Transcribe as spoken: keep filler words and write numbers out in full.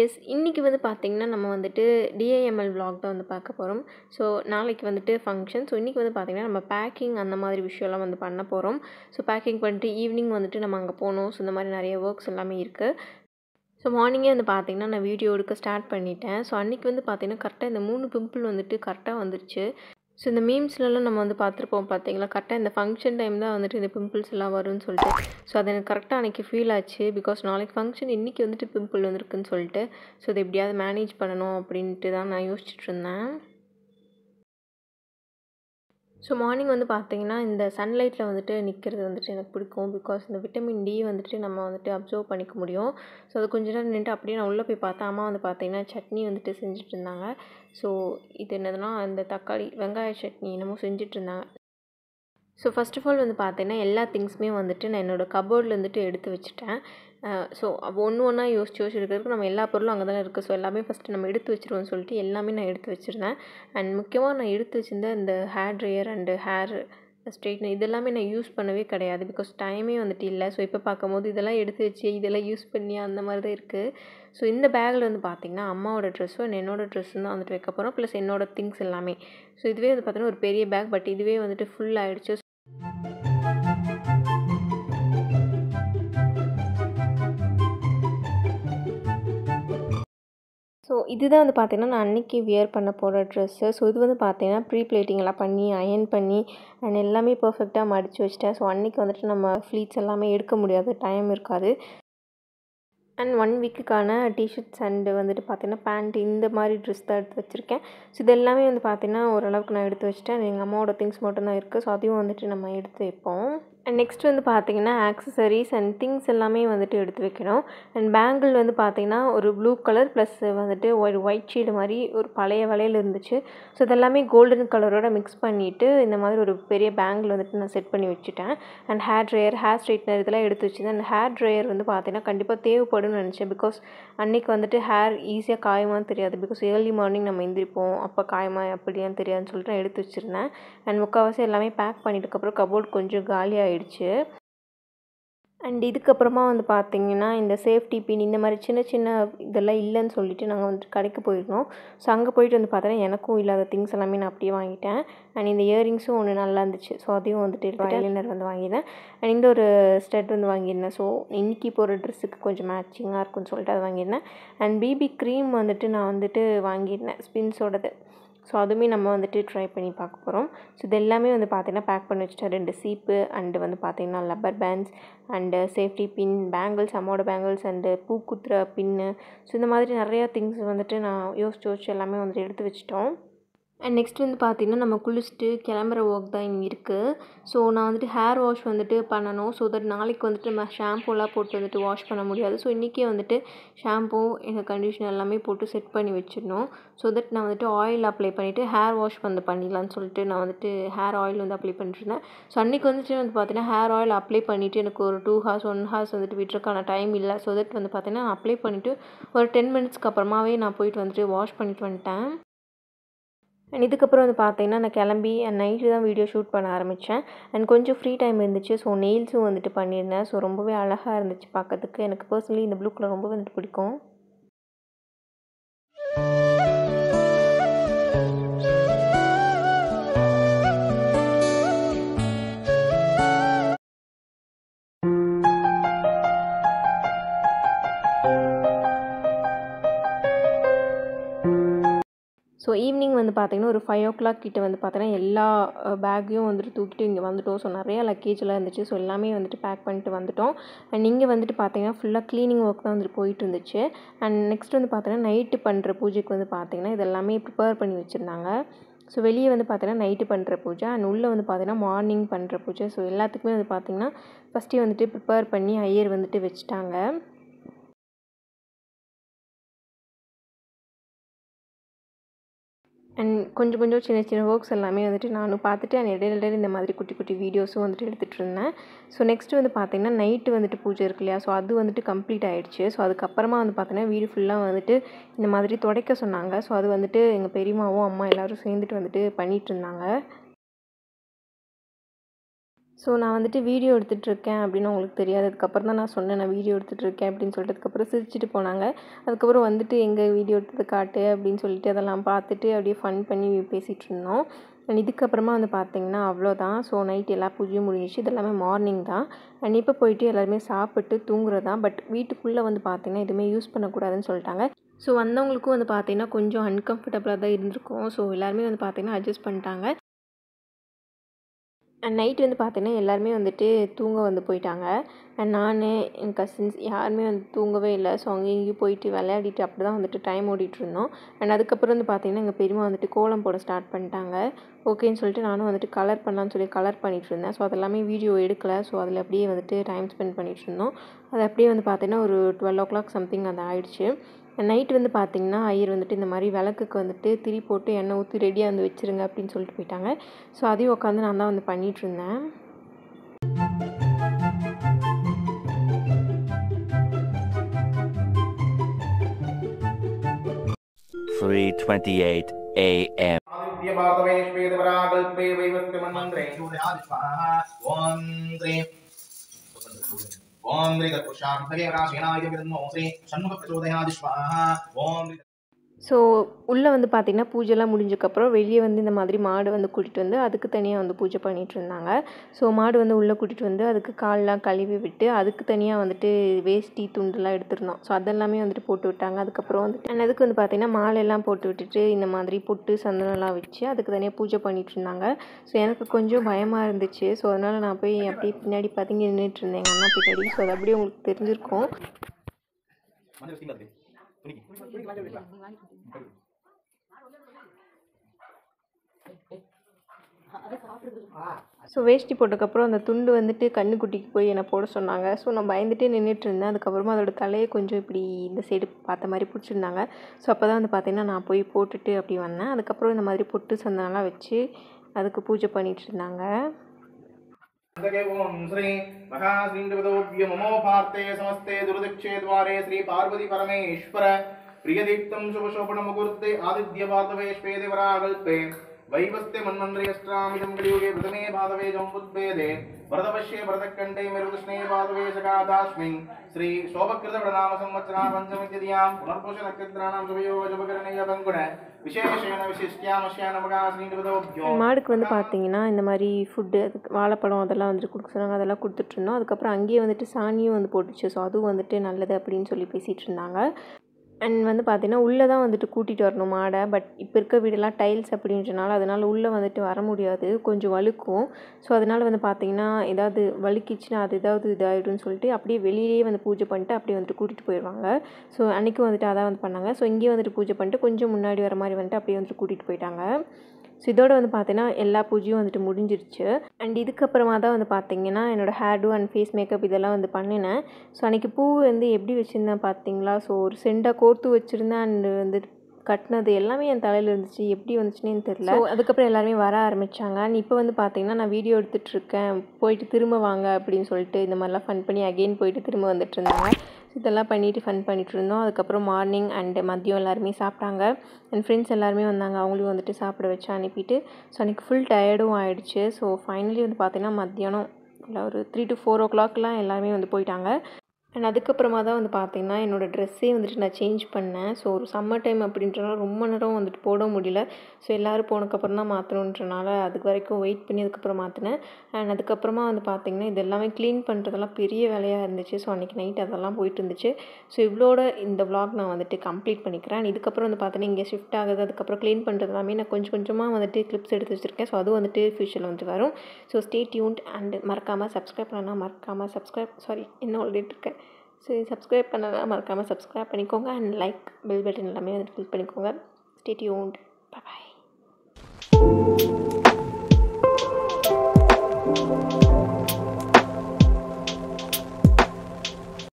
S இன்றைக்கி வந்து பார்த்திங்கன்னா நம்ம வந்துட்டு D I M L vlog தான் வந்து பார்க்க போகிறோம். ஸோ நாளைக்கு வந்துட்டு ஃபங்க்ஷன். ஸோ இன்றைக்கி வந்து பார்த்திங்கன்னா நம்ம பேக்கிங் அந்த மாதிரி விஷயம்லாம் வந்து பண்ண போகிறோம். ஸோ பேக்கிங் பண்ணிட்டு ஈவினிங் வந்துட்டு நம்ம அங்கே போகணும். ஸோ இந்த மாதிரி நிறைய ஒர்க்ஸ் எல்லாமே இருக்குது. ஸோ மார்னிங்கே வந்து பார்த்திங்கன்னா நான் வீடியோ எடுக்க ஸ்டார்ட் பண்ணிட்டேன். ஸோ அன்றைக்கி வந்து பார்த்திங்கன்னா கரெக்டாக இந்த மூணு பிம்பிள் வந்துட்டு கரெக்டாக வந்துருச்சு. ஸோ இந்த மீம்ஸ்லலாம் நம்ம வந்து பார்த்துருப்போம் பார்த்தீங்களா, கரெக்டாக இந்த ஃபங்க்ஷன் டைம் தான் வந்துட்டு இந்த பிம்பிள்ஸ் எல்லாம் வரும்னு சொல்லிட்டு. ஸோ அது எனக்கு கரெக்டாக அன்றைக்கி ஃபீல் ஆச்சு. பிகாஸ் நாளைக்கு ஃபங்க்ஷன் இன்றைக்கி வந்துட்டு பிம்பிள் வந்துருக்குன்னு சொல்லிட்டு. ஸோ இதை எப்படியாவது மேனேஜ் பண்ணணும் அப்படின்ட்டு தான் நான் யோசிச்சுட்டு இருந்தேன். ஸோ மார்னிங் வந்து பார்த்திங்கன்னா இந்த சன்லைட்டில் வந்துட்டு நிற்கிறது வந்துட்டு எனக்கு பிடிக்கும். பிகாஸ் இந்த விட்டமின் டி வந்துட்டு நம்ம வந்துட்டு அப்சர்வ் பண்ணிக்க முடியும். ஸோ அது கொஞ்ச நேரம் நின்றுட்டு அப்படியே நான் உள்ளே போய் பார்த்தேன். அம்மா வந்து பார்த்திங்கன்னா சட்னி வந்துட்டு செஞ்சுட்டு இருந்தாங்க. ஸோ இது என்னதுன்னா அந்த தக்காளி வெங்காய சட்னி என்னமோ செஞ்சுட்டு இருந்தாங்க. ஸோ ஃபர்ஸ்ட் ஆஃப் ஆல் வந்து பார்த்தீங்கன்னா எல்லா திங்ஸுமே வந்துட்டு நான் என்னோடய கபோர்டில் வந்துட்டு எடுத்து வச்சுட்டேன். ஸோ ஒன்று ஒன்றா யோசிச்சு யோசிச்சு இருக்கிறதுக்கு நம்ம எல்லா பொருளும் அங்கே தானே இருக்குது. ஸோ எல்லாமே ஃபஸ்ட்டு நம்ம எடுத்து வச்சுருவோம்னு சொல்லிட்டு எல்லாமே நான் எடுத்து வச்சுருந்தேன். அண்ட் முக்கியமாக நான் எடுத்து வச்சுருந்த இந்த hair dryer and hair straightener இதெல்லாமே நான் யூஸ் பண்ணவே கிடையாது. பிகாஸ் டைமே வந்துட்டு இல்லை. ஸோ இப்போ பார்க்கும்போது இதெல்லாம் எடுத்து வச்சு இதெல்லாம் யூஸ் பண்ணி அந்த மாதிரி தான் இருக்குது. ஸோ இந்த பேக்கில் வந்து பார்த்திங்கன்னா அம்மாவோட ட்ரெஸ்ஸும் அண்ட் என்னோடய ட்ரெஸ்ஸும் தான் வந்துட்டு வைக்க போகிறோம். ப்ளஸ் என்னோடய திங்ஸ் எல்லாமே. ஸோ இதுவே வந்து பார்த்திங்கன்னா ஒரு பெரிய பேக். பட் இதுவே வந்துட்டு ஃபுல் ஆகிடுச்சு. ஸோ இதுதான் வந்து பார்த்திங்கன்னா நான் அன்றைக்கி வியர் பண்ண போகிற ட்ரெஸ்ஸு. ஸோ இது வந்து பார்த்திங்கன்னா ப்ரீ ப்ளேட்டிங் எல்லாம் பண்ணி அயன் பண்ணி அண்ட் எல்லாமே பர்ஃபெக்டாக மடித்து வச்சிட்டேன். ஸோ அன்றைக்கி வந்துட்டு நம்ம ஃப்ளீட்ஸ் எல்லாமே எடுக்க முடியாது, டைம் இருக்காது. அண்ட் ஒன் வீக்குக்கான டிஷர்ட்ஸ் அண்டு வந்துட்டு பார்த்திங்கன்னா பேண்ட் இந்த மாதிரி ட்ரெஸ் தான் எடுத்து வச்சுருக்கேன். ஸோ இது எல்லாமே வந்து பார்த்திங்கன்னா ஓரளவுக்கு நான் எடுத்து வச்சுட்டேன். எங்கள் அம்மாவோட திங்ஸ் மட்டும்தான் இருக்குது. ஸோ அதையும் வந்துட்டு நம்ம எடுத்து வைப்போம். அண்ட் நெக்ஸ்ட் வந்து பார்த்திங்கன்னா ஆக்சசரிஸ் அண்ட் திங்ஸ் எல்லாமே வந்துட்டு எடுத்து வைக்கணும். அண்ட் பேங்கிள் வந்து பார்த்திங்கன்னா ஒரு ப்ளூ கலர் ப்ளஸ் வந்துட்டு ஒரு ஒயிட் ஷேடு மாதிரி ஒரு பழைய வளையல் இருந்துச்சு. ஸோ இதெல்லாமே கோல்டன் கலரோட மிக்ஸ் பண்ணிவிட்டு இந்த மாதிரி ஒரு பெரிய பேங்கிள் வந்துட்டு நான் செட் பண்ணி வச்சுட்டேன். And hair dryer hair straightener இதெல்லாம் எடுத்து வச்சுருந்தேன். அண்ட் ஹேர் ட்ரையர் வந்து பார்த்திங்கன்னா கண்டிப்பாக தேவைப்படும்னு நினச்சேன். பிகாஸ் அன்றைக்கி வந்துட்டு ஹேர் ஈஸியாக காயுமான்னு தெரியாது. பிகாஸ் ஏர்லி மார்னிங் நம்ம எந்திரிப்போம், அப்போ காயமா அப்படியான்னு தெரியாதுன்னு சொல்லிட்டு நான் எடுத்து வச்சுருந்தேன். அண்ட் முக்கால்வாசி எல்லாமே பேக் பண்ணிட்டதுக்கப்புறம் கபோர்ட் கொஞ்சம் காலி ஆகிடுச்சு. அண்ட் இதுக்கப்புறமா வந்து பார்த்திங்கன்னா இந்த சேஃப்டி பின் இந்த மாதிரி சின்ன சின்ன இதெல்லாம் இல்லைன்னு சொல்லிவிட்டு நாங்கள் வந்துட்டு கடைக்கு போயிருந்தோம். ஸோ அங்கே போயிட்டு வந்து பார்த்தோன்னா எனக்கும் இல்லாத திங்ஸ் எல்லாமே நான் அப்படியே வாங்கிட்டேன். அண்ட் இந்த இயரிங்ஸும் ஒன்று நல்லா இருந்துச்சு. ஸோ அதையும் வந்துட்டு ஐலைனர் வந்து வாங்கியிருந்தேன். அண்ட் இந்த ஒரு ஸ்டட் வந்து வாங்கியிருந்தேன். ஸோ இன்றைக்கி போகிற ட்ரெஸ்ஸுக்கு கொஞ்சம் மேட்சிங்காக இருக்குன்னு சொல்லிட்டு அதை வாங்கியிருந்தேன். அண்ட் பிபி க்ரீம் வந்துட்டு நான் வந்துட்டு வாங்கியிருந்தேன் ஸ்பின்ஸோடது. ஸோ அதுவுமே நம்ம வந்துட்டு ட்ரை பண்ணி பார்க்க போகிறோம். ஸோ இது எல்லாமே வந்து பார்த்திங்கன்னா பேக் பண்ணி வச்சுட்டேன். ரெண்டு சீப்பு அண்டு வந்து பார்த்திங்கன்னா rubber bands and safety pin bangles அம்மோட பேங்கிள்ஸ் அண்டு பூ குத்துற பின்னு. ஸோ இந்த மாதிரி நிறையா திங்ஸ் வந்துட்டு நான் யோசிச்சு யோசிச்சு எல்லாமே வந்துட்டு எடுத்து வச்சிட்டோம். அண்ட் நெக்ஸ்ட் வந்து பார்த்திங்கன்னா நம்ம குளிச்சுட்டு கிளம்புற ஒர்க் தான் இங்கே இருக்குது. ஸோ நான் வந்துட்டு ஹேர் வாஷ் வந்துட்டு பண்ணணும். ஸோ தட் நாளைக்கு வந்துட்டு நம்ம ஷாம்பூலாம் போட்டு வந்துட்டு வாஷ் பண்ண முடியாது. ஸோ இன்றைக்கே வந்துட்டு ஷாம்பூ எங்கள் கண்டிஷனர் எல்லாமே போட்டு செட் பண்ணி வச்சிடணும். ஸோ தட் நான் வந்துட்டு ஆயில் அப்ளை பண்ணிவிட்டு ஹேர் வாஷ் வந்து பண்ணிடலான்னு சொல்லிட்டு நான் வந்துட்டு ஹேர் ஆயில் வந்து அப்ளை பண்ணிட்டுருந்தேன். ஸோ அன்றைக்கி வந்துட்டு வந்து பார்த்திங்கன்னா ஹேர் ஆயில் அப்ளை பண்ணிவிட்டு எனக்கு ஒரு டூ ஹார்ஸ் ஒன் ஹார்ஸ் வந்துட்டு விட்டுறக்கான டைம் இல்லை. ஸோ தட் வந்து பார்த்திங்கன்னா நான் அப்ளை பண்ணிவிட்டு ஒரு டென் மினிட்ஸ்க்கு அப்புறமாவே நான் போயிட்டு வந்துட்டு வாஷ் பண்ணிட்டு வந்துட்டேன். அண்ட் இதுக்கப்புறம் வந்து பார்த்திங்கன்னா நான் கிளம்பி அண்ட் நைட்டு தான் வீடியோ ஷூட் பண்ண ஆரம்பித்தேன். அண்ட் கொஞ்சம் ஃப்ரீ டைம் இருந்துச்சு. ஸோ நெயில்ஸும் வந்துட்டு பண்ணியிருந்தேன். ஸோ ரொம்பவே அழகாக இருந்துச்சு பார்க்கறதுக்கு. எனக்கு பர்சனலி இந்த ப்ளூ கலர் ரொம்பவே வந்துட்டு பிடிக்கும். ஸோ ஈவினிங் வந்து பார்த்திங்கன்னா ஒரு ஃபைவ் ஓ கிளாக் கிட்டே வந்து பார்த்தீங்கன்னா எல்லா பேக்கையும் வந்துட்டு தூக்கிட்டு இங்கே வந்துவிட்டோம். ஸோ நிறையா லக்கேஜெலாம் இருந்துச்சு. ஸோ எல்லாமே வந்துட்டு பேக் பண்ணிட்டு வந்துவிட்டோம். அண்ட் இங்கே வந்துட்டு பார்த்திங்கன்னா ஃபுல்லாக க்ளீனிங் ஒர்க் தான் வந்துட்டு போயிட்டு இருந்துச்சு. அண்ட் நெக்ஸ்ட் வந்து பார்த்திங்கன்னா நைட்டு பண்ணுற பூஜைக்கு வந்து பார்த்திங்கன்னா இது எல்லாமே ப்ரிப்பேர் பண்ணி வச்சுருந்தாங்க. ஸோ வெளியே வந்து பார்த்திங்கன்னா நைட்டு பண்ணுற பூஜை அண்ட் உள்ளே வந்து பார்த்திங்கன்னா மார்னிங் பண்ணுற பூஜை. ஸோ எல்லாத்துக்குமே வந்து பார்த்திங்கன்னா ஃபஸ்ட்டே வந்துட்டு ப்ரிப்பேர் பண்ணி ஐயர் வந்துட்டு வச்சுட்டாங்க. அண்ட் கொஞ்சம் கொஞ்சம் சின்ன சின்ன ஒர்க்ஸ் எல்லாமே வந்துட்டு நானும் பார்த்துட்டு அண்ட் இடையில இடையில இந்த மாதிரி குட்டி குட்டி வீடியோஸும் வந்துட்டு எடுத்துகிட்டு இருந்தேன். ஸோ நெக்ஸ்ட்டு வந்து பார்த்திங்கன்னா நைட்டு வந்துட்டு பூஜை இருக்கு இல்லையா, ஸோ அது வந்துட்டு கம்ப்ளீட் ஆகிடுச்சு. ஸோ அதுக்கப்புறமா வந்து பார்த்திங்கன்னா வீடு ஃபுல்லாக வந்துட்டு இந்த மாதிரி துடைக்க சொன்னாங்க. ஸோ அது வந்துட்டு எங்கள் பெரியம்மாவும் அம்மா எல்லோரும் சேர்ந்துட்டு வந்துட்டு பண்ணிகிட்டு இருந்தாங்க. ஸோ நான் வந்துட்டு வீடியோ எடுத்துகிட்ருக்கேன் அப்படின்னு அவங்களுக்கு தெரியாது. அதுக்கப்புறம் தான் நான் சொன்னேன் நான் வீடியோ எடுத்துகிட்ருக்கேன் அப்படின்னு சொல்லிட்டு. அதுக்கப்புறம் சிரிச்சிட்டு போனாங்க. அதுக்கப்புறம் வந்துட்டு எங்கே வீடியோ எடுத்தது காட்டு அப்படின்னு சொல்லிட்டு அதெல்லாம் பார்த்துட்டு அப்படியே ஃபன் பண்ணி பேசிகிட்டு இருந்தோம். அண்ட் இதுக்கப்புறமா வந்து பார்த்திங்கன்னா அவ்வளோதான். ஸோ நைட் எல்லா பூஜையும் முடிஞ்சிச்சு. இது எல்லாமே மார்னிங் தான். அண்ட் இப்போ போயிட்டு எல்லாருமே சாப்பிட்டு தூங்குறது தான். பட் வீட்டுக்குள்ளே வந்து பார்த்திங்கன்னா எதுவுமே யூஸ் பண்ணக்கூடாதுன்னு சொல்லிட்டாங்க. ஸோ வந்தவங்களுக்கும் வந்து பார்த்திங்கன்னா கொஞ்சம் அன்கம்ஃபர்டபுளாக தான் இருந்திருக்கும். ஸோ எல்லாருமே வந்து பார்த்திங்கன்னா அட்ஜஸ்ட் பண்ணிட்டாங்க. அண்ட் நைட் வந்து பார்த்திங்கன்னா எல்லாருமே வந்துட்டு தூங்க வந்து போயிட்டாங்க. அண்ட் நான் என் கசின்ஸ் யாருமே வந்து தூங்கவே இல்லை. ஸோ அங்கேயும் இங்கேயும் போயிட்டு விளையாடிட்டு அப்படி தான் வந்துட்டு டைம் ஓடிட்டுருந்தோம். அண்ட் அதுக்கப்புறம் வந்து பார்த்திங்கன்னா எங்கள் பெரியம்மா வந்துட்டு கோலம் போட ஸ்டார்ட் பண்ணிட்டாங்க. ஓகேன்னு சொல்லிட்டு நானும் வந்துட்டு கலர் பண்ணலான்னு சொல்லி கலர் பண்ணிகிட்டு இருந்தேன். ஸோ அதெல்லாமே வீடியோ எடுக்கலை. ஸோ அதில் அப்படியே வந்துட்டு டைம் ஸ்பெண்ட் பண்ணிகிட்டு இருந்தோம். அது அப்படியே வந்து பார்த்திங்கன்னா ஒரு டுவெல் ஓ கிளாக் சம்திங் அது ஆயிடுச்சு. நைட் வந்து பார்த்திங்கன்னா ஐயர் வந்துட்டு இந்த மாதிரி விளக்குக்கு வந்துட்டு திரி போட்டு எண்ணெய் ஊற்றி ரெடியாக வந்து வச்சுருங்க அப்படின்னு சொல்லிட்டு போயிட்டாங்க. ஸோ அதையும் உட்காந்து நான் தான் வந்து பண்ணிகிட்ருந்தேன். three twenty-eight a m Om Grgapravesham Grgapravesham Om so உள்ளே வந்து பார்த்திங்கன்னா பூஜைலாம் முடிஞ்சக்கப்புறம் வெளியே வந்து இந்த மாதிரி மாடு வந்து கூட்டிகிட்டு வந்து அதுக்கு தனியாக வந்து பூஜை பண்ணிகிட்டு இருந்தாங்க. ஸோ மாடு வந்து உள்ளே கூட்டிகிட்டு வந்து அதுக்கு கால்லாம் கழுவி விட்டு அதுக்கு தனியாக வந்துட்டு வேஷ்டி துண்டுலாம் எடுத்துருந்தோம். ஸோ அதெல்லாமே வந்துட்டு போட்டு விட்டாங்க. அதுக்கப்புறம் வந்துட்டு அண்ட் அதுக்கு வந்து பார்த்திங்கன்னா மாலையெல்லாம் போட்டு விட்டுட்டு இந்த மாதிரி பொட்டு சந்தனம்லாம் வச்சு அதுக்கு தனியாக பூஜை பண்ணிகிட்டு இருந்தாங்க. ஸோ எனக்கு கொஞ்சம் பயமாக இருந்துச்சு. ஸோ அதனால் நான் போய் அப்படியே பின்னாடி பார்த்திங்க நின்றுட்டு இருந்தேன் எங்கள் அண்ணா பின்னாடி. ஸோ அது அப்படியே உங்களுக்கு தெரிஞ்சிருக்கும். ஸோ வேஷ்டி போட்டதுக்கப்புறம் அந்த துண்டு வந்துட்டு கண்ணுக்குட்டிக்கு போய் என்னை போட சொன்னாங்க. ஸோ நான் பயந்துகிட்டே நின்றுட்டு இருந்தேன். அதுக்கப்புறமா அதோட தலையை கொஞ்சம் இப்படி இந்த சைடு பார்த்த மாதிரி பிடிச்சிருந்தாங்க. ஸோ அப்போ தான் வந்து பார்த்திங்கன்னா நான் போய் போட்டுட்டு அப்படி வந்தேன். அதுக்கப்புறம் இந்த மாதிரி பொட்டு சந்தனம்லாம் வச்சு அதுக்கு பூஜை பண்ணிகிட்டு இருந்தாங்க. ओम श्री महाश्रींद्रवदोभ्यो ममो भारते समस्ते दुर्दक्षे द्वारे श्री पार्वती परमेश्वर प्रियदीप्तं शुभशोभन मुहूर्ते आदित्य भातवेश्वे देवराकल्पे वैवस्ते मन्वन्त्रे अष्टामिदं कलियुगे प्रथमे भातवे जम्बुद्वेदे भरतपश्ये भरतकण्ठे मेरुकृष्णे भातवे सकादास्मिन् श्री शोभकृत प्रणाम संवत्सरा पंचमतिथियां पुनर्पुष नक्षत्राणां शुभयोग शुभकरणीय बंगुण விசேஷேன விசிஷ்டியாமஸ்யான மகாஸ்ரீண்டவதோப்யோ மாடுக்கு வந்து பார்த்தீங்கன்னா இந்த மாதிரி ஃபுட்டு அதுக்கு வாழைப்பழம் அதெல்லாம் வந்துட்டு கொடுக்க சொன்னாங்க. அதெல்லாம் கொடுத்துட்ருந்தோம். அதுக்கப்புறம் அங்கேயே வந்துட்டு சாணியும் வந்து போட்டுச்சு. ஸோ அதுவும் வந்துட்டு நல்லது அப்படின்னு சொல்லி பேசிகிட்டு இருந்தாங்க. அண்ட் வந்து பார்த்திங்கன்னா உள்ளே தான் வந்துட்டு கூட்டிகிட்டு வரணும் மாடை. பட் இப்போ இருக்க வீடெல்லாம் டைல்ஸ் அப்படின்றனால அதனால் உள்ளே வந்துட்டு வர முடியாது, கொஞ்சம் வழுக்கும். ஸோ அதனால் வந்து பார்த்திங்கன்னா ஏதாவது வழுக்கிச்சுன்னா அது ஏதாவது இதாகிடும்னு சொல்லிட்டு அப்படியே வெளியிலேயே வந்து பூஜை பண்ணிட்டு அப்படியே வந்துட்டு கூட்டிகிட்டு போயிடுவாங்க. ஸோ அன்றைக்கும் வந்துட்டு அதான் வந்து பண்ணாங்க. ஸோ இங்கேயே வந்துட்டு பூஜை பண்ணிட்டு கொஞ்சம் முன்னாடி வர மாதிரி வந்துட்டு அப்படியே வந்துட்டு கூட்டிகிட்டு போயிட்டாங்க. ஸோ இதோட வந்து பார்த்தீங்கன்னா எல்லா பூஜையும் வந்துட்டு முடிஞ்சிருச்சு. அண்ட் இதுக்கப்புறமா தான் வந்து பார்த்திங்கன்னா என்னோடய hairdo and face makeup இதெல்லாம் வந்து பண்ணினேன். ஸோ அன்றைக்கி பூ வந்து எப்படி வச்சுருந்தேன் பார்த்தீங்களா? ஸோ ஒரு செண்டாக கோர்த்து வச்சுருந்தேன். அண்டு வந்து கட்டினது எல்லாமே என் தலையில் இருந்துச்சு. எப்படி வந்துச்சுன்னு தெரியல. ஸோ அதுக்கப்புறம் எல்லாருமே வர ஆரம்பித்தாங்க. அண்ட் இப்போ வந்து பார்த்திங்கன்னா நான் வீடியோ எடுத்துகிட்ருக்கேன், போயிட்டு திரும்ப வாங்க அப்படின்னு சொல்லிட்டு இந்த மாதிரிலாம் ஃபன் பண்ணி அகெயின் போயிட்டு திரும்ப வந்துட்டு இருந்தாங்க. இதெல்லாம் பண்ணிவிட்டு ஃபன் பண்ணிகிட்டு இருந்தோம். அதுக்கப்புறம் மார்னிங் அண்டு மதியம் எல்லாருமே சாப்பிட்டாங்க. என் ஃப்ரெண்ட்ஸ் எல்லாருமே வந்தாங்க, அவங்களையும் வந்துட்டு சாப்பிட வச்சு அனுப்பிட்டு ஸோ அன்றைக்கி ஃபுல் டயர்டும் ஆகிடுச்சு. ஸோ ஃபைனலி வந்து பார்த்திங்கன்னா மத்தியானம் இல்லை ஒரு த்ரீ டு ஃபோர் ஓ கிளாக்லாம் எல்லாருமே வந்து போயிட்டாங்க. அண்ட் அதுக்கப்புறமா தான் வந்து பார்த்திங்கன்னா என்னோடய ட்ரெஸ்ஸே வந்துட்டு நான் சேஞ்ச் பண்ணேன். ஸோ ஒரு சம்மர் டைம் அப்படின்றனால ரொம்ப நேரம் வந்துட்டு போட முடியல. ஸோ எல்லோரும் போனதுக்கப்புறம் தான் மாற்றணுன்றனால அதுக்கு வரைக்கும் வெயிட் பண்ணி அதுக்கப்புறம் மாற்றினேன். அண்ட் அதுக்கப்புறமா வந்து பார்த்திங்கன்னா இது எல்லாமே க்ளீன் பண்ணுறதெல்லாம் பெரிய வேலையாக இருந்துச்சு. ஸோ அன்றைக்கி நைட் அதெல்லாம் போயிட்டு இருந்துச்சு. ஸோ இவ்வளோட இந்த vlog நான் வந்துட்டு கம்ப்ளீட் பண்ணிக்கிறேன். அண்ட் இதுக்கப்புறம் வந்து பார்த்தீங்கன்னா இங்கே ஷிஃப்ட் ஆகுது, அதுக்கப்புறம் க்ளீன் பண்ணுறது எல்லாமே நான் கொஞ்சம் கொஞ்சமாக வந்துட்டு கிளிப்ஸ் எடுத்து வச்சுருக்கேன். ஸோ அதுவும் வந்துட்டு ஃபியூச்சரில் வந்துட்டு வரும். ஸோ ஸ்டே டியூன்ட் அண்ட் மறக்காமல் சப்ஸ்கிரைப் பண்ணலாம். மறக்காமல் சப்ஸ்கிரைப் சாரி என்ன ஆல்ரெடி இருக்கேன். ஸோ சப்ஸ்கிரைப் பண்ணலாம், மறக்காமல் சப்ஸ்கிரைப் பண்ணிக்கோங்க. அண்ட் லைக் பெல் பட்டன் எல்லாமே வந்துட்டு கிளிக் பண்ணிக்கோங்க. Stay tuned. பை பாய்.